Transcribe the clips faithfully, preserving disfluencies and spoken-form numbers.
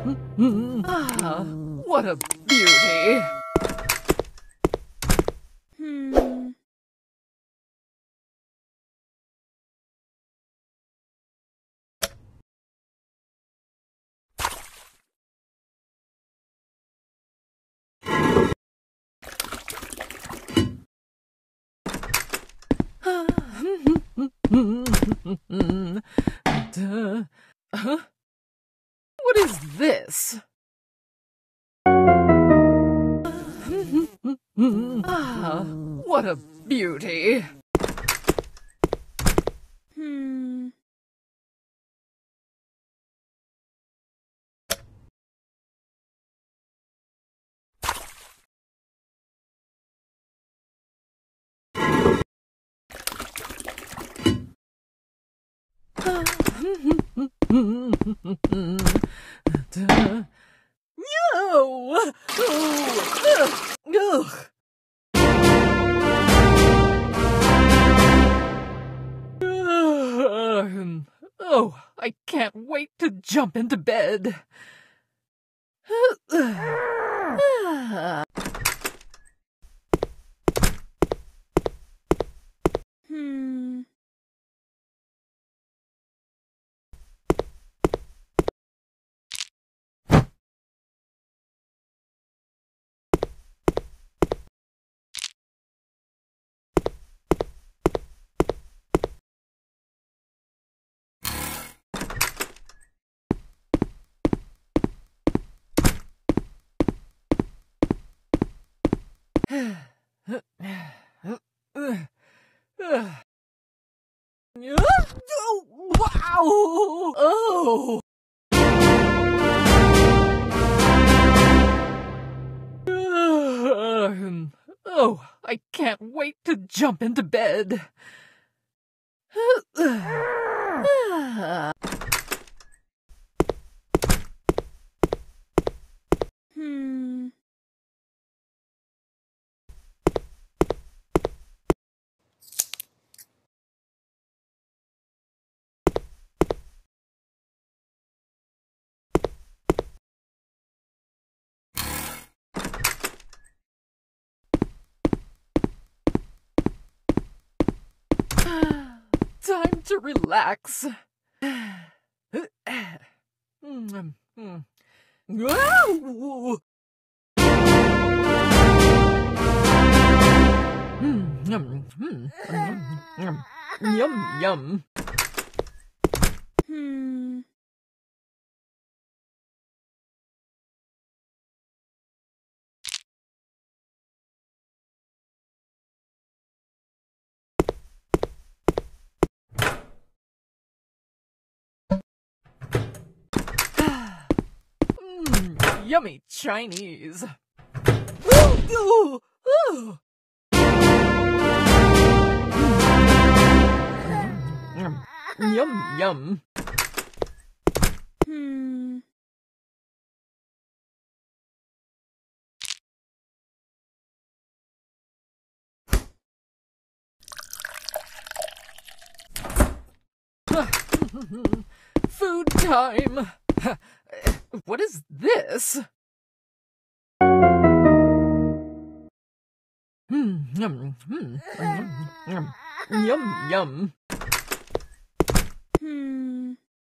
Ah, what a beauty! Hmm. Duh. Huh? What is this? Ah, what a beauty! Hmm. Duh. No! Oh, ugh, ugh. Um, Oh, I can't wait to jump into bed. Hmm. Oh, wow! Oh! Um, Oh, I can't wait to jump into bed. Hmm. Time to relax. Mm, mm. Wow! Mm, yum, mm, yum, yum, yum, yum. Hmm. Mm, yummy Chinese. Ooh, ooh, ooh. Mm, yum, yum. Hmm. Food time. What is this? Mm, yum, mm, yum, yum, yum, yum. Hmm.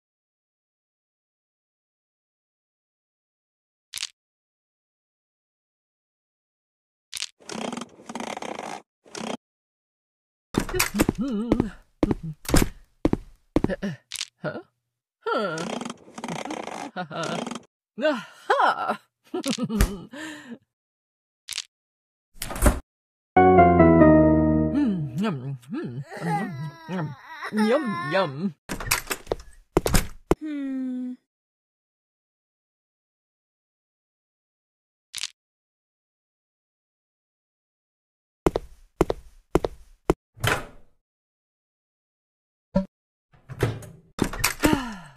Hmm. Huh? Huh? Aha! Mm, yum, mm, yum, yum, yum, yum. Hmm.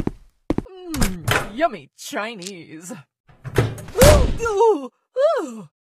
Mm, yummy Chinese. Ooh, ooh, ooh.